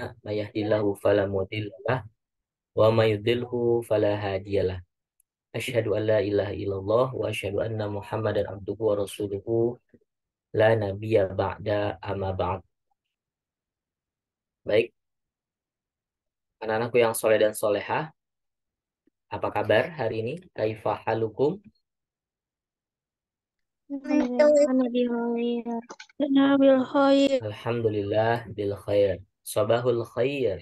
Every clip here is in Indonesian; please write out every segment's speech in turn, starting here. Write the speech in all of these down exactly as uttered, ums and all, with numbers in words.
may yahdihillahu fala mudilla lah wa may yudlilhu fala hadiyalah. Asyhadu an la ilaha illallah wa asyhadu anna Muhammadan abduhu wa rasuluhu la nabiyya ba'da amma ba'd. Baik, anak-anakku yang soleh dan solehah, apa kabar hari ini? Kaifa halukum? Ana bil khair. Ana bil khair. Alhamdulillah bil khair. Sabahul khair.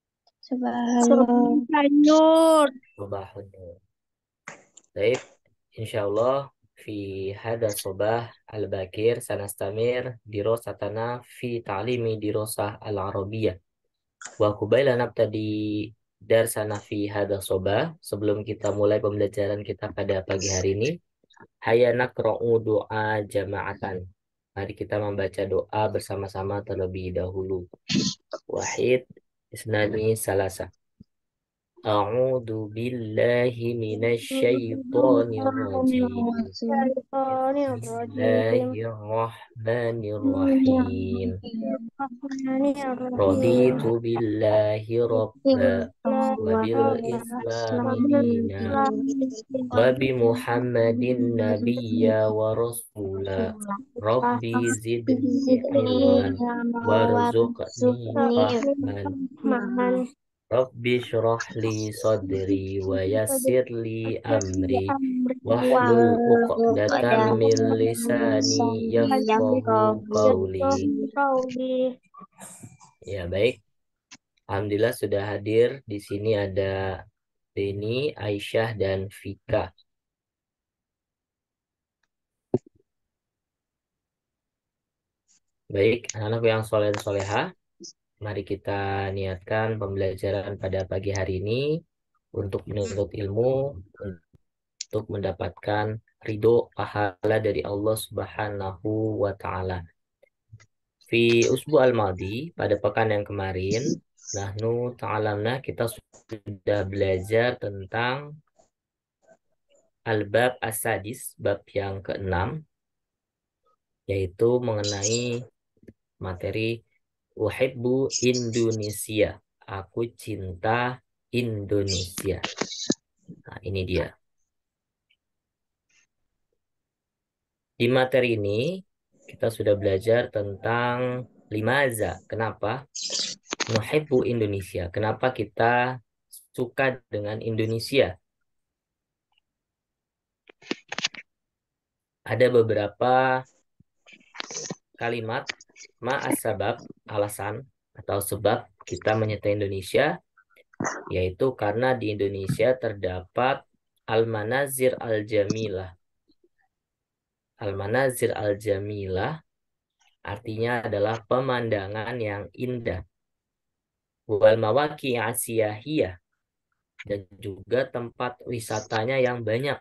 Subhanallah. Sabahun nur. Baik, insyaallah fi hada sabah al-bakir sanastamir dirasatana fi ta'limi dirasah al-arabiyyah. Wa qabaila nabtadi darsana fi hada sabah, sebelum kita mulai pembelajaran kita pada pagi hari ini, hayya naqra'u doa jama'atan. Mari kita membaca doa bersama-sama terlebih dahulu. Wahid, isnani, salasa. A'udzu billahi minasy syaithanir rajim. Bismillahirrahmanirrahim. Raditu billahi rabba wa bil islami dina wa bi Muhammadin nabiyya wa rasula. Rabbi zidni ilman warzuqni fahman. Rabbi syrah li sadri wa yassir li amri wahlul uqdatam min lisani yafqahu qawli. Ya, baik. Alhamdulillah sudah hadir di sini ada Deni, Aisyah dan Vika. Baik, anak-anak yang soleh dan soleha, mari kita niatkan pembelajaran pada pagi hari ini untuk menuntut ilmu, untuk mendapatkan ridho pahala dari Allah Subhanahu wa Ta'ala. Fi usbu al-madi, pada pekan yang kemarin, nahnu ta'alamna, kita sudah belajar tentang al-bab as-sadis, bab yang keenam, yaitu mengenai materi uhibbu Indonesia. Aku cinta Indonesia. Nah, ini dia. Di materi ini kita sudah belajar tentang limaza. Kenapa? Nuhibbu Indonesia. Kenapa kita suka dengan Indonesia? Ada beberapa kalimat ma'as sabab, alasan atau sebab kita menyertai Indonesia, yaitu karena di Indonesia terdapat al-manazir al-jamilah. Al-manazir al-jamilah artinya adalah pemandangan yang indah. Wal mawaki asiyahiyah, dan juga tempat wisatanya yang banyak.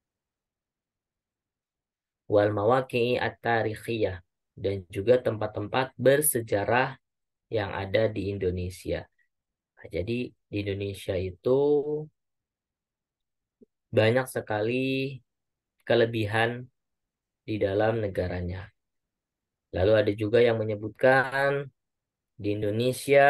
Wal mawaki at-tarikhiyah, dan juga tempat-tempat bersejarah yang ada di Indonesia. Nah, jadi di Indonesia itu banyak sekali kelebihan di dalam negaranya. Lalu ada juga yang menyebutkan di Indonesia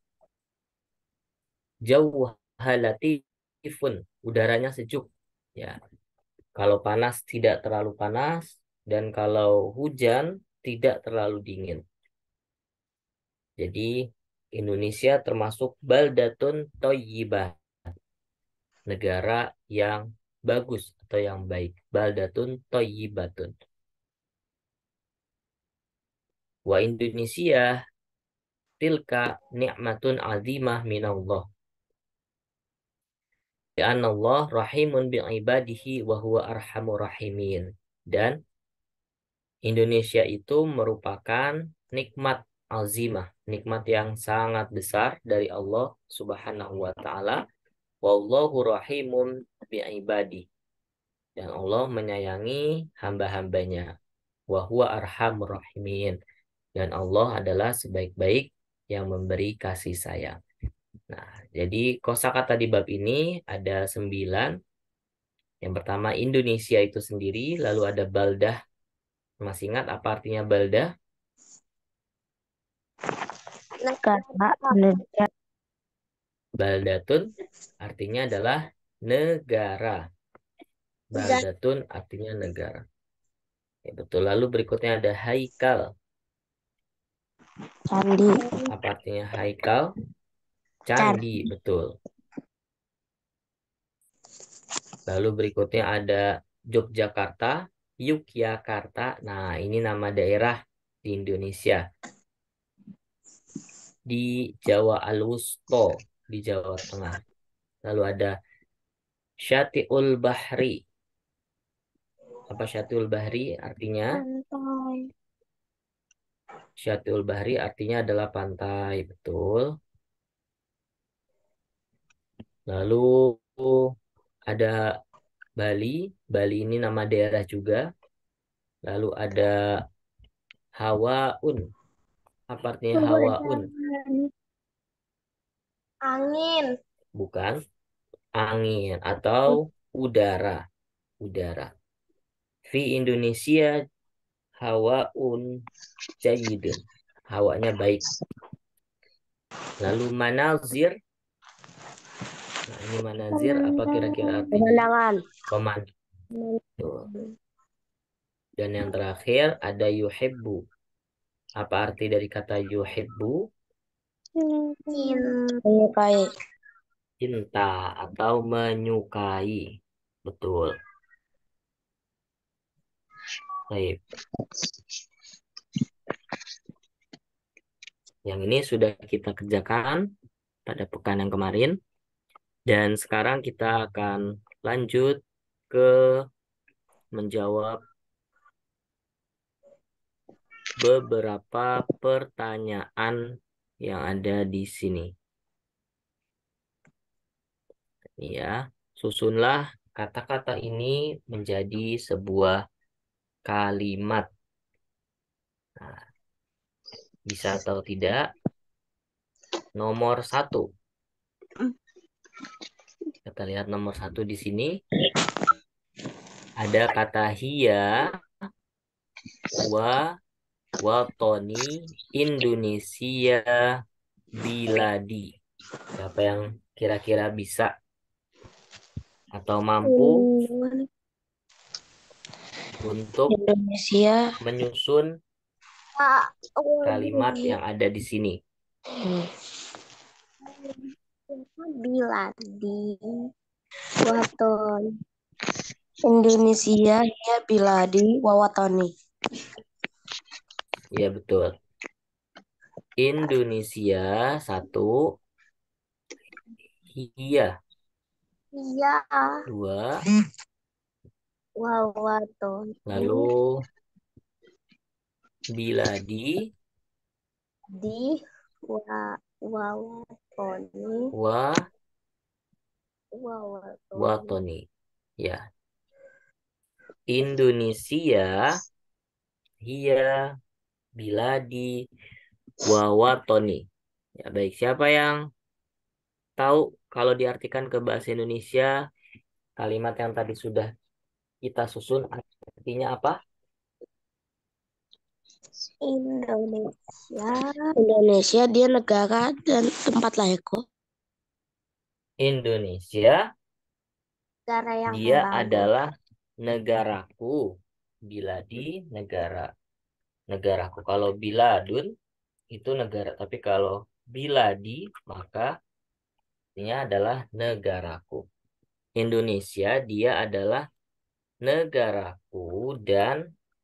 jauh halatifun, udaranya sejuk. Ya, kalau panas tidak terlalu panas, dan kalau hujan tidak terlalu dingin. Jadi Indonesia termasuk baldatun thayyibah, negara yang bagus atau yang baik. Baldatun thayyibatun. Wa Indonesia tilka ni'matun azimah minallah. Li'anna Allah rahimun bi'ibadihi wa huwa arhamur rahimin. Dan Indonesia itu merupakan nikmat azimah, nikmat yang sangat besar dari Allah Subhanahu wa taala. Wallahu rahimun bi'ibadi. Dan Allah menyayangi hamba-hambanya. Wa huwa arhamur rahimin. Dan Allah adalah sebaik-baik yang memberi kasih sayang. Nah, jadi kosakata di bab ini ada sembilan. Yang pertama Indonesia itu sendiri, lalu ada baldah. Masih ingat apa artinya baldah? Negara Indonesia. Baldatun artinya adalah negara. Baldatun artinya negara. Ya, betul. Lalu berikutnya ada haikal. Candi. Apa artinya haikal? Candi. Candi, betul. Lalu berikutnya ada Yogyakarta, Yogyakarta. Nah, ini nama daerah di Indonesia. Di Jawa Alwusto, di Jawa Tengah. Lalu ada Syati'ul Bahri. Apa Syati'ul Bahri artinya? Pantai. Syati'ul Bahri artinya adalah pantai, betul. Lalu ada Bali. Bali ini nama daerah juga. Lalu ada Hawaun. Apa artinya Hawaun? Pemandangan. Angin. Bukan angin atau udara. Udara. Fi Indonesia hawaun jayyidun. Hawanya baik. Lalu manazir. Nah, ini manazir apa kira-kira artinya? Pemandangan. Pemandangan. Dan yang terakhir ada yuhibbu. Apa arti dari kata yuhibbu? Menyukai. Cinta atau menyukai. Betul. Baik. Yang ini sudah kita kerjakan pada pekan yang kemarin. Dan sekarang kita akan lanjut ke menjawab beberapa pertanyaan yang ada di sini. Ya, susunlah kata-kata ini menjadi sebuah kalimat. Nah, bisa atau tidak? Nomor satu. Kita lihat nomor satu di sini. Ada kata hiya, wa, watoni, Indonesia, biladi. Siapa yang kira-kira bisa atau mampu untuk Indonesia. menyusun kalimat yang ada di sini? Biladi. Waton. Indonesia ya biladi wawatoni. Ya, betul. Indonesia satu, iya Iya. dua, Wawatoni. lalu biladi, Di wa wawatoni. wa, Wawatoni. watoni. Ya, Indonesia, iya biladi, wa, watoni. Ya, baik. Siapa yang tahu kalau diartikan ke bahasa Indonesia kalimat yang tadi sudah kita susun artinya apa? Indonesia. Indonesia dia negara dan tempat lahirku. Indonesia, Negara yang dia bagus. adalah negaraku. Biladi, negara. Negaraku. Kalau biladun, itu negara. Tapi kalau biladi, maka artinya adalah negaraku. Indonesia, dia adalah negaraku dan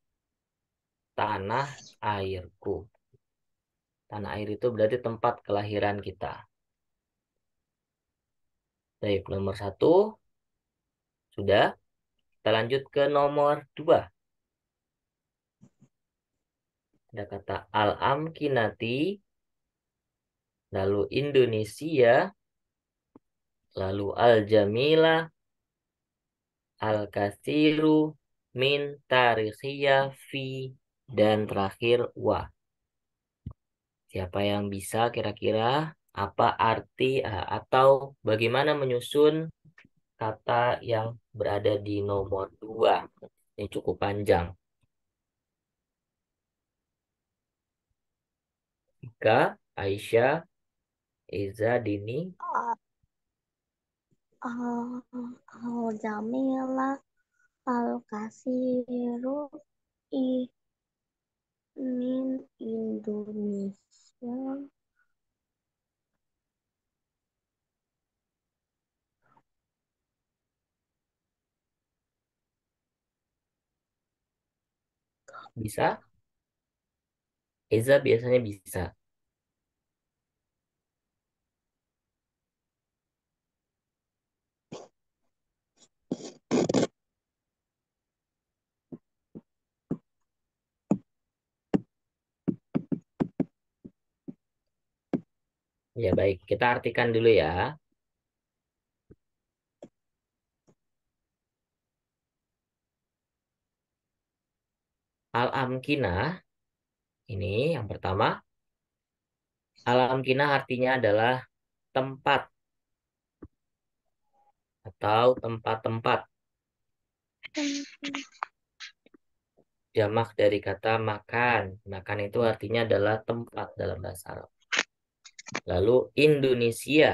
tanah airku. Tanah air itu berarti tempat kelahiran kita. Baik, nomor satu sudah. Kita lanjut ke nomor dua. Ada kata al-amkinati, lalu Indonesia, lalu al-jamila, al-kasiru, min tarikhiyah fi, dan terakhir wa. Siapa yang bisa kira-kira apa arti ah, atau bagaimana menyusun kata yang berada di nomor dua? Ini cukup panjang. Jika Aisyah, Eza, Dini. Al Al Jamila Al Kasiru I min Indonesia. Bisa? Eza biasanya bisa. Ya baik, kita artikan dulu ya. Al-amkinah, ini yang pertama. Al-amkinah artinya adalah tempat atau tempat-tempat. Jamak dari kata makan. Makan itu artinya adalah tempat dalam bahasa Arab. Lalu Indonesia.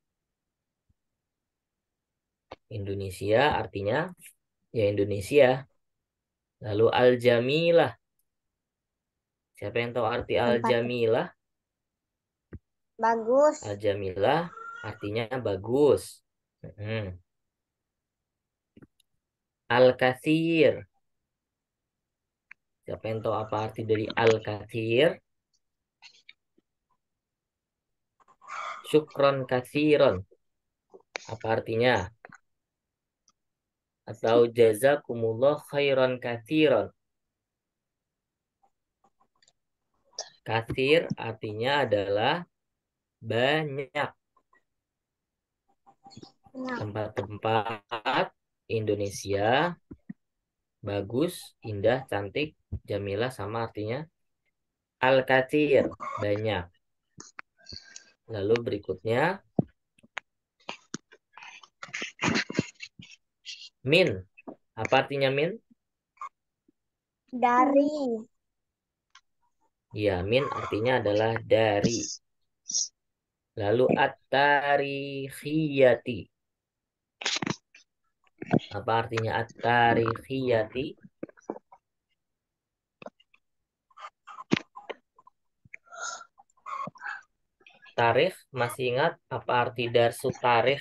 Indonesia artinya ya Indonesia. Lalu Al-Jamilah. Siapa yang tahu arti Tempat Al-Jamilah? bagus. Al-Jamilah artinya bagus. Mm-mm. Al-Katsir. Siapa yang tahu apa arti dari Al-Katsir? Syukron katsiron. Apa artinya? Atau jazakumullah khairan katsiron. Katsir artinya adalah banyak. Nah, Tempat-tempat Indonesia bagus, indah, cantik. Jamilah sama artinya Al-Katsir, banyak. Lalu berikutnya min. Apa artinya min? dari Ya, min artinya adalah dari. Lalu at-tarikhiyati. Apa artinya at-tarikhiyati? Tarikh, masih ingat apa arti darsu tarikh?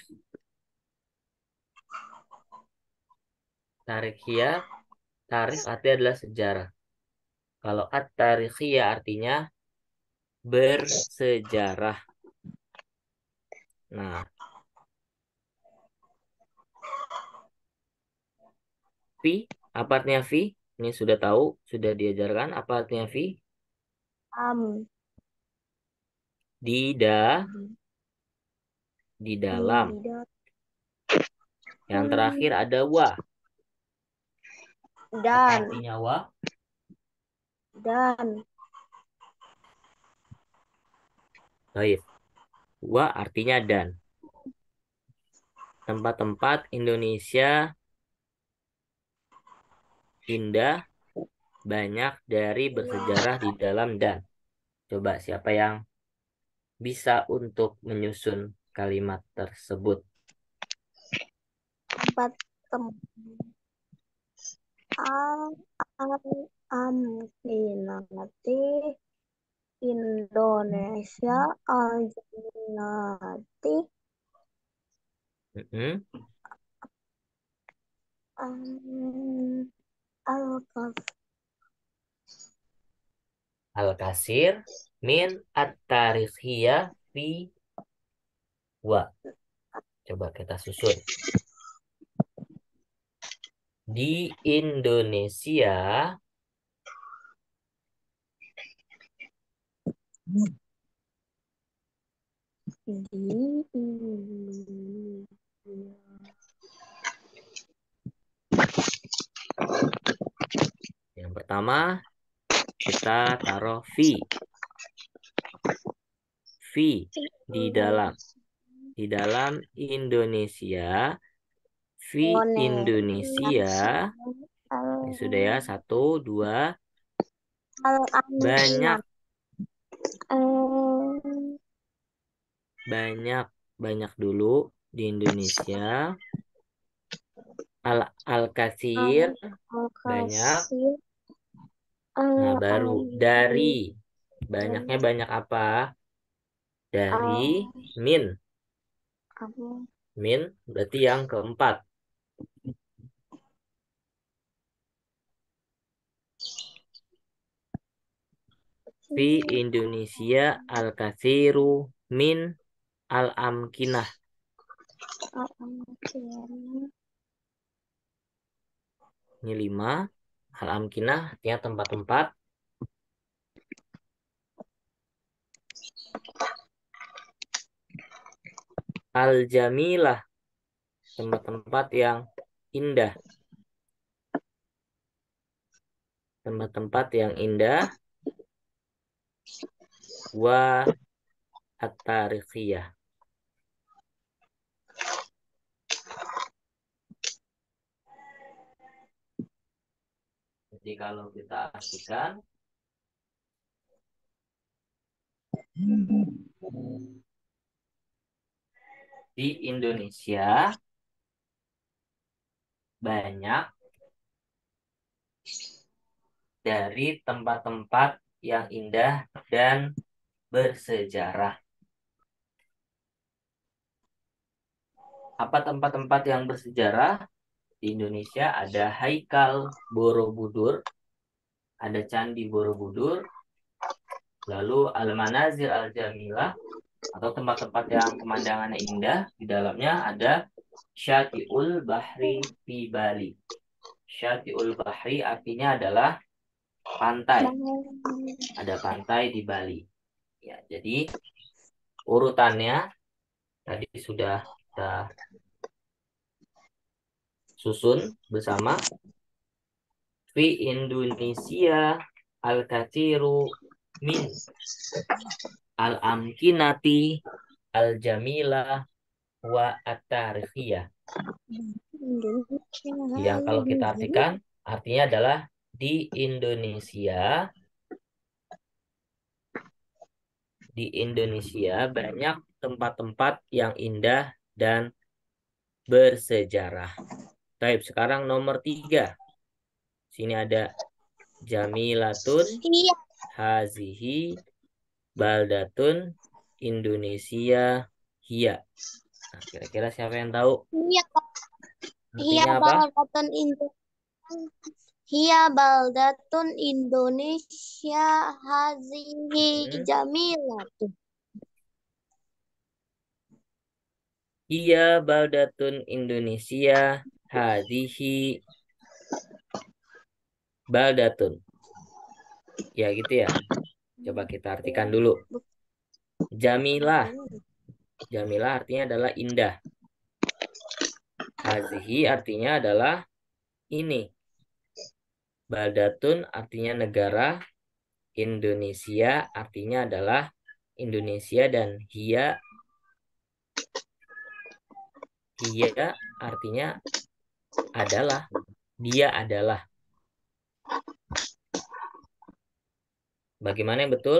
Tarikhiyah, tarikh artinya adalah sejarah. Kalau at-tarikhiyah artinya bersejarah. Nah, fi, apa artinya fi? Ini sudah tahu, sudah diajarkan apa artinya fi? am Di da, di di di dalam. di da- Yang terakhir ada wa. Apa dan artinya wa? dan Baik. Wa artinya dan. Tempat-tempat Indonesia indah, banyak dari bersejarah di dalam dan. Coba siapa yang bisa untuk menyusun kalimat tersebut? tempat tem al al am nanti Indonesia al nanti Mm-mm. am al Al-Kasir min at-tarikhiyah fi wa. Coba kita susun. Di Indonesia di Indonesia. yang pertama kita taruh fi. Fi di dalam. Di dalam Indonesia. Fi Indonesia. Ini sudah ya. Satu, dua. Al Banyak. banyak banyak dulu di Indonesia. Al Al-Katsir banyak. Al-Kasir. Nah, baru dari Al-Ali. banyaknya banyak apa? Dari Al. min. Apa? Min berarti yang keempat. Fi Indonesia al-katsiru min al-amkinah. Al-Amkir. Ini lima. Al-amkinah artinya tempat-tempat. Al-jamilah tempat-tempat yang indah. Tempat-tempat yang indah. Wa at-tarikhiyah. Jadi kalau kita artikan di Indonesia banyak dari tempat-tempat yang indah dan bersejarah. Apa tempat-tempat yang bersejarah? Di Indonesia ada Haikal Borobudur, ada Candi Borobudur, lalu Al-Manazil Al-Jamilah, atau tempat-tempat yang pemandangannya indah. Di dalamnya ada Syati'ul Bahri di Bali. Syati'ul Bahri artinya adalah pantai. Ada pantai di Bali. Ya, jadi urutannya tadi sudah kita susun bersama. Fi Indonesia al-katsiru min al-amkinati al-jamilah wa at-tarikhiyah. Yang kalau kita artikan artinya adalah di Indonesia di Indonesia banyak tempat-tempat yang indah dan bersejarah. Baik, sekarang nomor tiga. Sini ada Jamilatun Iya. hazihi baldatun Indonesia hiya. Nah, kira-kira siapa yang tahu Iya. Iya artinya apa? baldatun Indo. Iya baldatun Indonesia hazihi Hmm. jamilatun. Iya baldatun Indonesia hazihi baldatun. Ya gitu ya. Coba kita artikan dulu. Jamilah. Jamilah artinya adalah indah. Hazihi artinya adalah ini. Baldatun artinya negara. Indonesia artinya adalah Indonesia, dan hiya hiya artinya adalah, dia adalah. Bagaimana yang betul?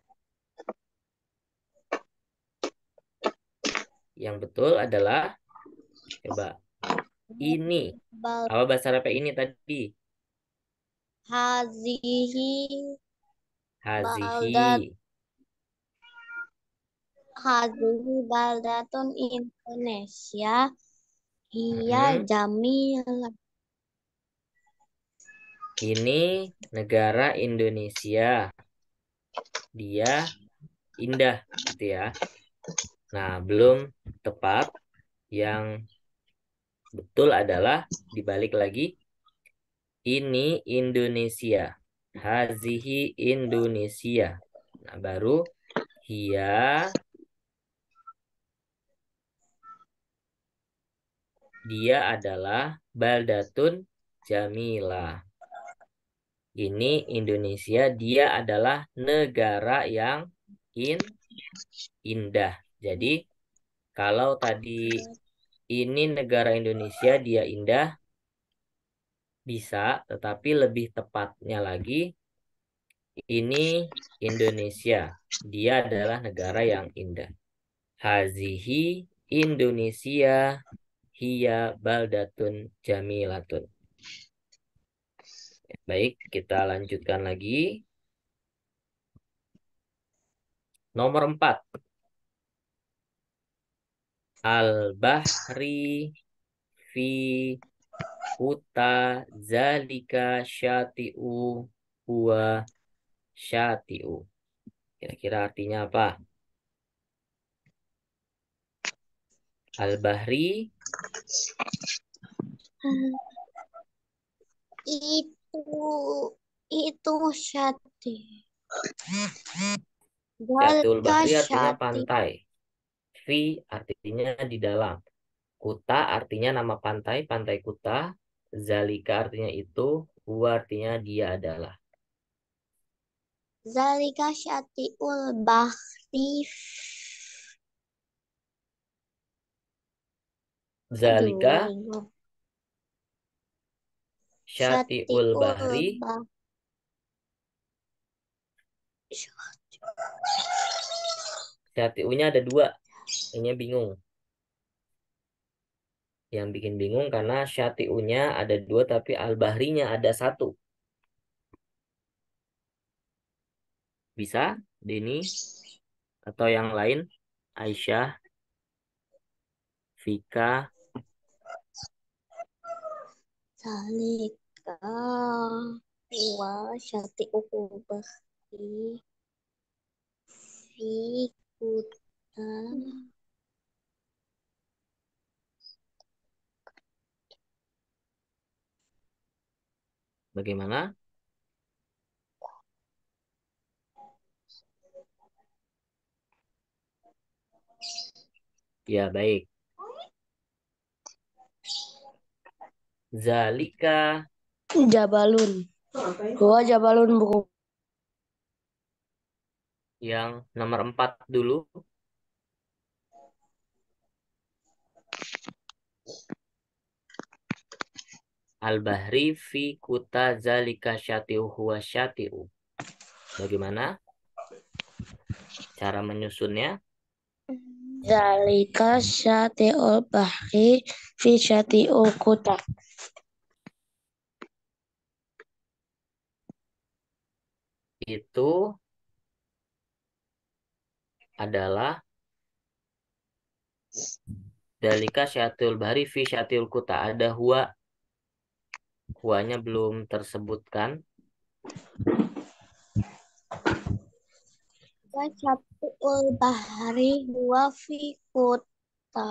Yang betul adalah, coba, ini. Bal Apa bahasa Arab ini tadi? hazihi baldat Hazihi. hazihi baldatun Indonesia iya Mm-mm. jamilah. Ini negara Indonesia. Dia indah, gitu ya. Nah, belum tepat. Yang betul adalah dibalik lagi. Ini Indonesia. Hazihi Indonesia. Nah, baru hiya dia adalah baldatun jamilah. Ini Indonesia, dia adalah negara yang in indah. Jadi kalau tadi ini negara Indonesia, dia indah, bisa, tetapi lebih tepatnya lagi ini Indonesia, dia adalah negara yang indah. Hazihi Indonesia hiya baldatun jamilatun. Baik, kita lanjutkan lagi. Nomor empat. Al-bahri fi kuta zalika syati'u huwa syati'u. Kira-kira artinya apa? Al-bahri Itu itu syati. Syati'ul Dalika bahri artinya syati. pantai. Fi artinya di dalam. Kuta artinya nama pantai, pantai Kuta. Zalika artinya itu, huwa artinya dia adalah. Zalika syatiul bahri. Zalika Aduh, bingung. syati'ul Syatiul bahri. bahri. Syati'unya ada dua. Ini bingung. Yang bikin bingung karena syati'unya ada dua tapi al-bahrinya ada satu. Bisa, Dini? Atau yang lain? Aisyah, Vika. Zalika wa syatiul bahri. Fi kuta. Bagaimana? Ya, baik. Zalika Jabalun. Gua Jabalun buku. yang nomor empat dulu. Al-bahri fi kuta zalika syati'u huwa syati'u. Bagaimana cara menyusunnya? Zalika syatiul bahri fi syatiul kuta. Itu adalah dalika syatiul bahri fi syatiul kuta. Ada huwa. Huwanya belum tersebutkan. Wa syatiul bahri huwa fi kuta.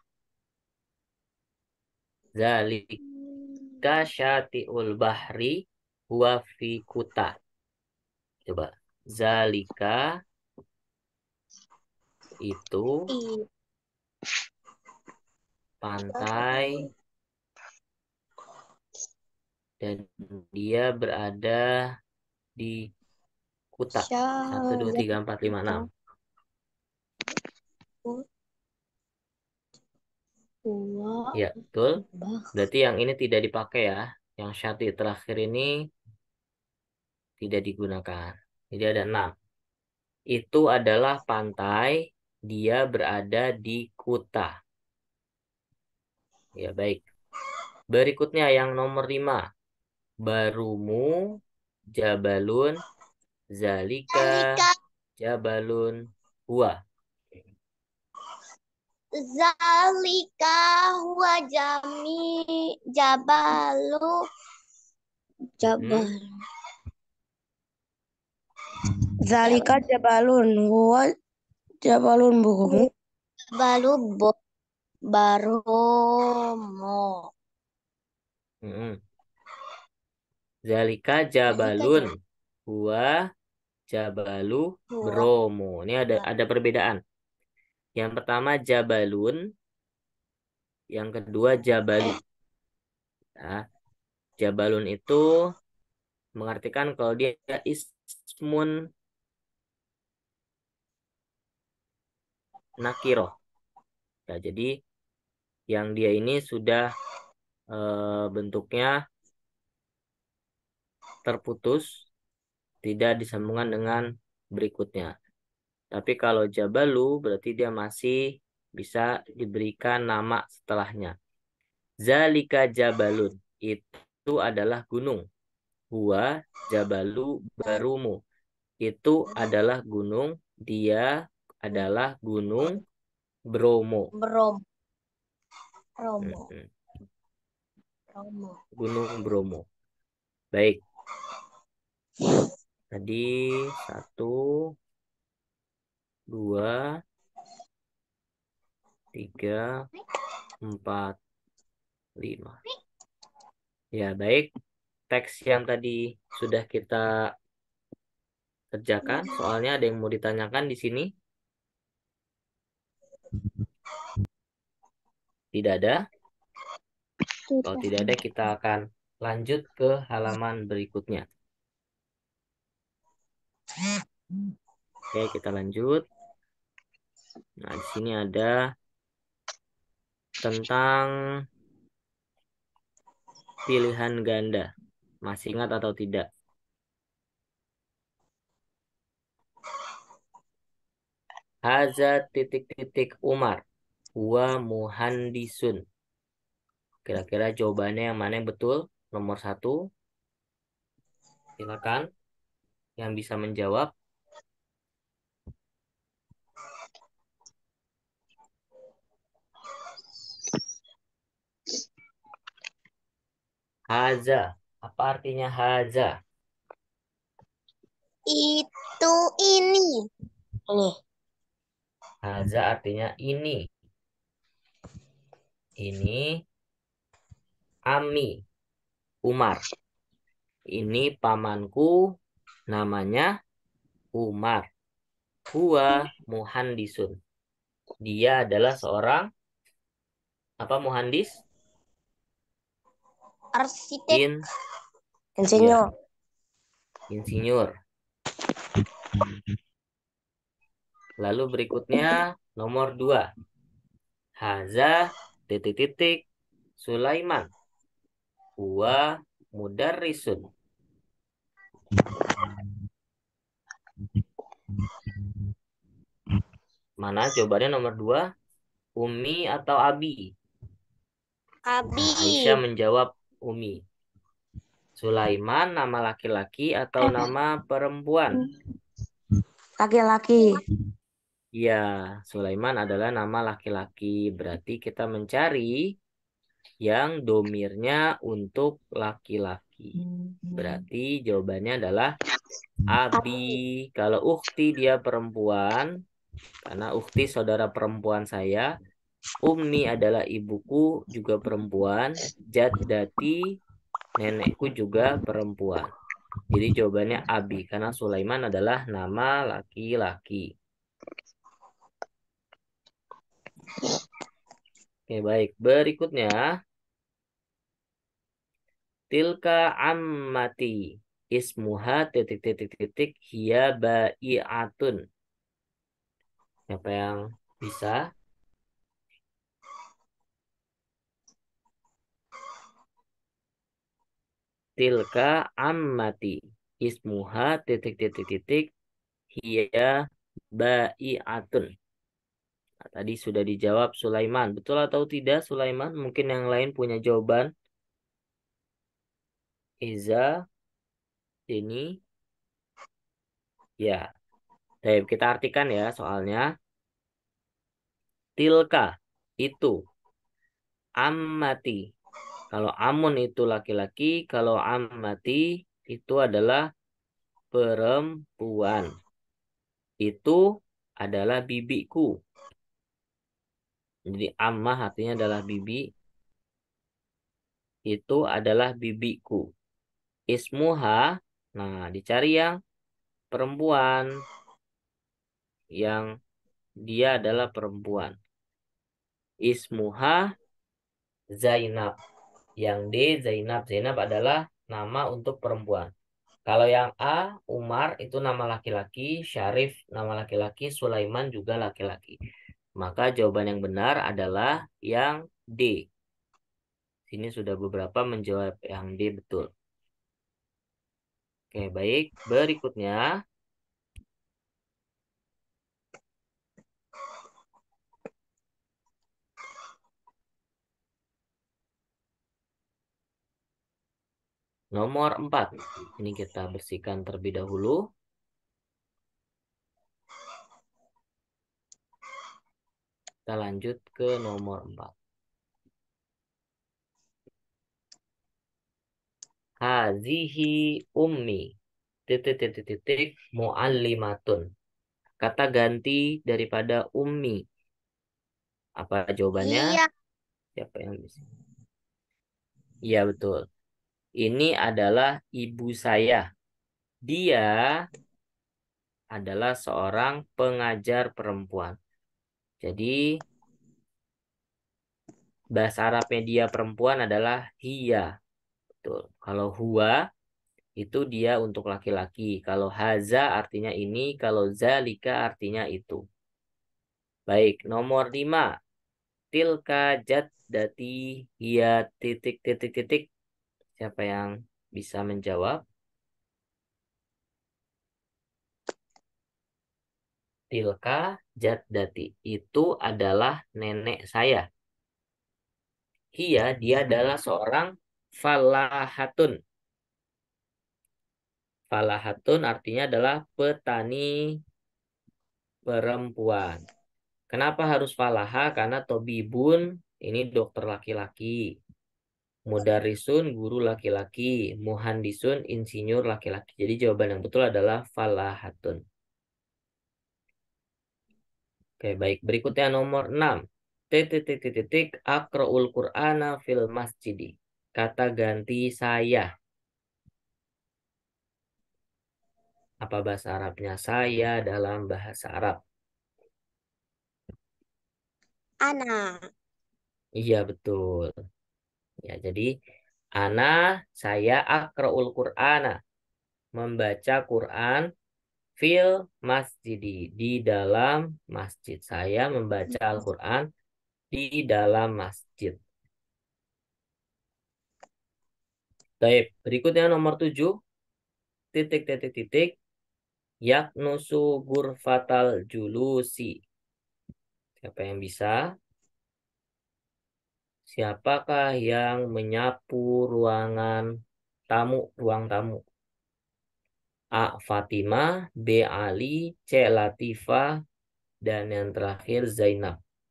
Zalika syatiul bahri huwa fi kuta. Coba. Zalika itu I- pantai dan dia berada di Kuta. Satu, dua, tiga, empat, lima, enam. Huwa Ya, betul. bah. Berarti yang ini tidak dipakai ya. Yang syati terakhir ini tidak digunakan. Jadi ada enam. Itu adalah pantai. Dia berada di Kuta. Ya, baik. Berikutnya yang nomor lima. Barumu, Jabalun, Zalika, Zalika Jabalun, Huwa. Zalika huwa jami jabalu jabal. Hmm. Zalika jabalun huwa jabalun buku. Jabalu bo baromo. Hmm. Zalika Zalika Jabalun. jab- Huwa Jabalu huwa Bromo. Ini ada ada perbedaan. Yang pertama Jabalun, yang kedua Jabalu. Nah, Jabalun itu mengartikan kalau dia ismun nakiroh. Ya, jadi yang dia ini sudah eh, bentuknya terputus, tidak disambungkan dengan berikutnya. Tapi kalau Jabalu berarti dia masih bisa diberikan nama setelahnya. Zalika Jabalun. Itu adalah gunung. Huwa Jabalu Barumu. Itu adalah gunung. Dia adalah gunung Bromo. Brom, Romo, Mm-mm. Romo. Gunung Bromo. Baik. Tadi satu, dua, tiga, empat, lima. Ya, baik. Teks yang tadi sudah kita kerjakan. Soalnya ada yang mau ditanyakan di sini. Tidak ada. Kalau tidak ada, kita akan lanjut ke halaman berikutnya. Oke, kita lanjut. Nah, di sini ada tentang pilihan ganda. Masih ingat atau tidak? Haza titik-titik Umar. Huwa muhandisun. Kira-kira jawabannya yang mana yang betul? Nomor satu. Silakan yang bisa menjawab. Haza. Apa artinya haza? Itu ini. Ini. Haza artinya ini. Ini Ami Umar. Ini pamanku namanya Umar. Huwa muhandisun. Dia adalah seorang apa muhandis? Arsitek. In, Insinyur. ya, insinyur. Lalu berikutnya nomor dua. Haza titik-titik Sulaiman. Huwa mudarrisun. Mana jawabannya nomor dua? Umi atau Abi? Abi. Nah, Aisyah menjawab Umi. Sulaiman nama laki-laki atau nama perempuan? Laki-laki. Ya, Sulaiman adalah nama laki-laki. Berarti kita mencari yang domirnya untuk laki-laki. Berarti jawabannya adalah Abi. Kalau Ukti dia perempuan, karena Ukti saudara perempuan saya. Ummi adalah ibuku juga perempuan. Jaddati nenekku juga perempuan. Jadi jawabannya Abi karena Sulaiman adalah nama laki-laki. Oke, baik. Berikutnya, tilka ammati ismuha titik titik titik hiya bai'atun. Siapa yang bisa? Tilka ammati ismuha titik titik titik hiya bai'atun. Nah, tadi sudah dijawab Sulaiman. Betul atau tidak Sulaiman? Mungkin yang lain punya jawaban. Iza, ini, ya. Baik, kita artikan ya soalnya. Tilka, itu. Ammati. Kalau amun itu laki-laki, kalau ammati itu adalah perempuan. Itu adalah bibiku. Jadi ammah artinya adalah bibi. Itu adalah bibiku. Ismuha, nah dicari yang perempuan. Yang dia adalah perempuan. Ismuha Zainab. Yang D Zainab. Zainab adalah nama untuk perempuan. Kalau yang A, Umar itu nama laki-laki, Syarif nama laki-laki, Sulaiman juga laki-laki. Maka jawaban yang benar adalah yang D. Sini sudah beberapa menjawab yang D betul. Oke, baik. Berikutnya, Nomor empat. Ini kita bersihkan terlebih dahulu. Kita lanjut ke nomor empat. Hazihi ummi. Titik-titik-titik muallimatun. Kata ganti daripada ummi. Apa jawabannya? Iya. Siapa yang bisa? Iya betul. Ini adalah ibu saya. Dia adalah seorang pengajar perempuan. Jadi bahasa Arabnya dia perempuan adalah hiya. Betul. Kalau huwa itu dia untuk laki-laki. Kalau haza artinya ini. Kalau zalika artinya itu. Baik, nomor lima. Tilka jaddati hiya titik-titik-titik. Siapa yang bisa menjawab? Tilka jaddati. Itu adalah nenek saya. Hiya, dia adalah seorang falahatun. Falahatun artinya adalah petani perempuan. Kenapa harus falaha? Karena tobibun ini dokter laki-laki. Mudarisun guru laki-laki. Muhandisun insinyur laki-laki. Jadi jawaban yang betul adalah falahatun. Oke, baik. Berikutnya nomor enam. Titik-titik-titik akroul Qur'ana fil masjidi. Kata ganti saya. Apa bahasa Arabnya saya dalam bahasa Arab? Ana. Iya, betul. Ya, jadi ana saya akroul Qur'ana. Membaca Quran fil masjidi. Di dalam masjid. Saya membaca Al-Quran di dalam masjid. Baik, berikutnya nomor tujuh. Titik-titik-titik. Yaknusu gurfatal julusi. Siapa yang bisa? Siapakah yang menyapu ruangan tamu, ruang tamu? A. Fatimah, B. Ali, C. Latifah, dan yang terakhir Zainab.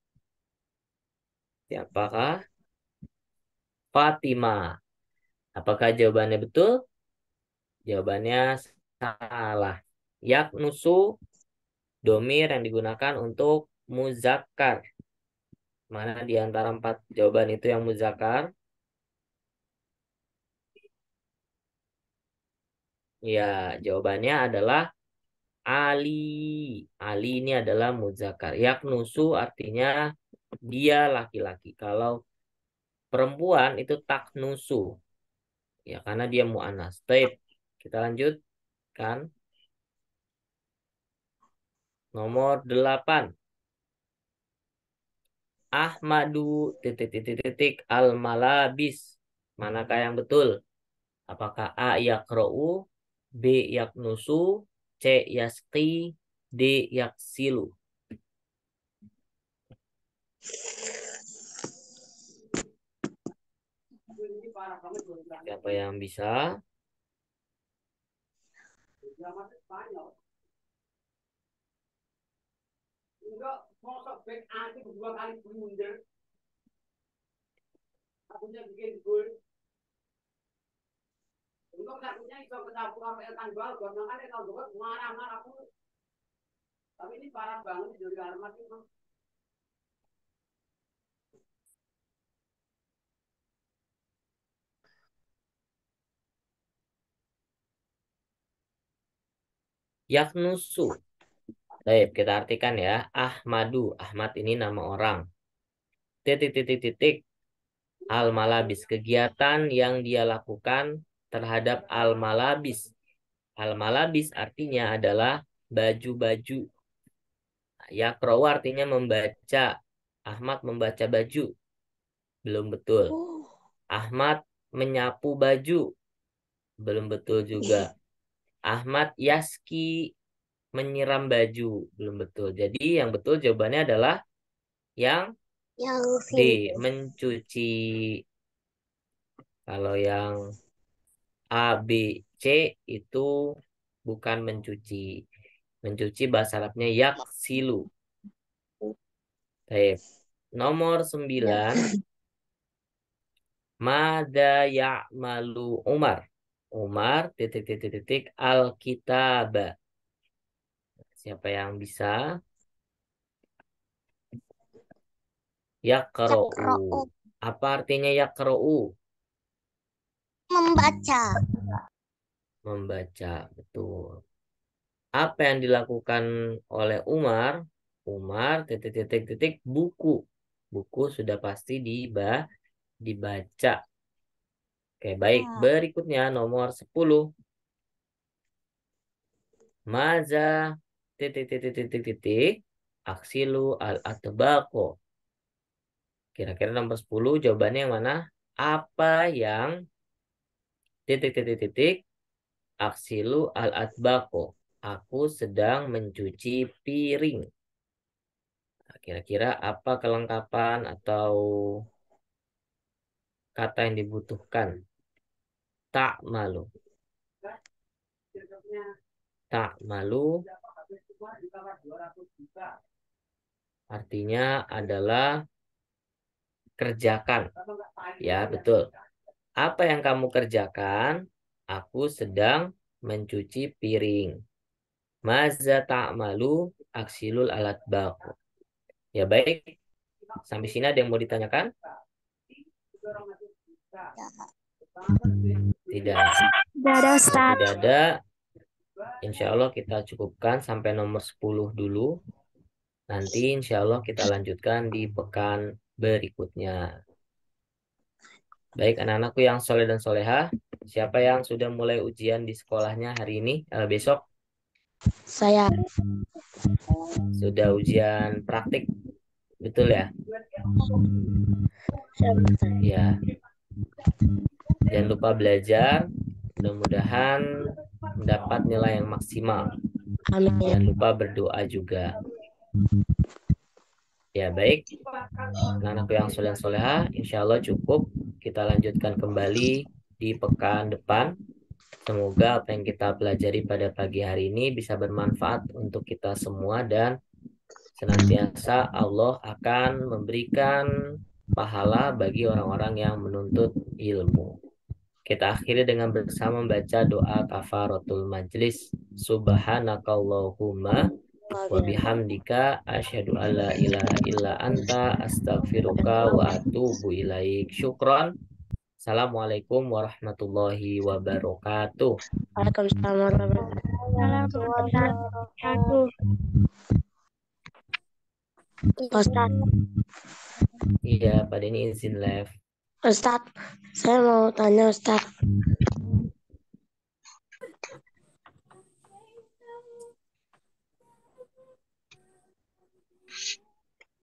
Siapakah? Fatimah. Apakah jawabannya betul? Jawabannya salah. Yaknusu domir yang digunakan untuk muzakkar. Mana di antara empat jawaban itu yang muzakkar? Ya, jawabannya adalah Ali. Ali ini adalah muzakkar. Yaknusu artinya dia laki-laki. Kalau perempuan itu taknusu. Ya, karena dia mu'anas. Baik, kita lanjutkan. Nomor delapan. Ahmadu titik-titik-titik al-malabis. Manakah yang betul? Apakah A yakro'u, B yaknusu, C yasqi, D yaksilu? Siapa yang bisa? Yaknusu. Baik, kita artikan ya. Ahmadu. Ahmad ini nama orang. Titik-titik-titik. Al-malabis. Kegiatan yang dia lakukan terhadap al-malabis. Al-malabis artinya adalah baju-baju. Yakrow artinya membaca. Ahmad membaca baju. Belum betul. Oh. Ahmad menyapu baju. Belum betul juga. Ahmad yaski menyiram baju. Belum betul. Jadi yang betul jawabannya adalah yang Yang D. sini. Mencuci. Kalau yang A, B, C itu bukan mencuci. Mencuci bahasa Arabnya yaksilu. Baik. Nomor Ya. sembilan. Mada ya'malu Umar. Umar titik titik titik Alkitab. Siapa yang bisa? Yaqra'u. Yaqra'u. Apa artinya yaqra'u? Membaca. Membaca, betul. Apa yang dilakukan oleh Umar? Umar titik titik titik buku. Buku sudah pasti diba dibaca. Oke, baik. Ya. Berikutnya nomor sepuluh. Maza titik titik titik titik aksilu al-atbaqo. Kira-kira nomor sepuluh jawabannya yang mana? Apa yang titik titik titik aksilu al-atbaqo. Aku sedang mencuci piring. Nah, kira-kira apa kelengkapan atau kata yang dibutuhkan? Tak malu. Tak malu artinya adalah kerjakan. Ya, betul. Apa yang kamu kerjakan? Aku sedang mencuci piring. Maza ta'malu aksilul alat baku. Ya baik, sampai sini ada yang mau ditanyakan? Tidak. Tidak ada Kalau Ustaz. tidak ada, insya Allah kita cukupkan sampai nomor sepuluh dulu. Nanti insya Allah kita lanjutkan di pekan berikutnya. Baik, anak-anakku yang soleh dan soleha, siapa yang sudah mulai ujian di sekolahnya hari ini, eh, besok? Saya. Sudah ujian praktik, betul ya? Ya, jangan lupa belajar. Mudah-mudahan mendapat nilai yang maksimal. Amin. Jangan lupa berdoa juga. Ya, baik. Anak-anakku yang soleh dan soleha, insya Allah cukup. Kita lanjutkan kembali di pekan depan. Semoga apa yang kita pelajari pada pagi hari ini bisa bermanfaat untuk kita semua dan senantiasa Allah akan memberikan pahala bagi orang-orang yang menuntut ilmu. Kita akhiri dengan bersama membaca doa kafaratul majlis. Subhanakallahumma wa bihamdika asyhadu alla ilaha illa anta astaghfiruka wa atubu ilaik. Syukron. Assalamualaikum warahmatullahi wabarakatuh. Waalaikumsalam warahmatullahi wabarakatuh. Ustaz, Iya, pada ini izin live. Ustaz, saya mau tanya Ustaz.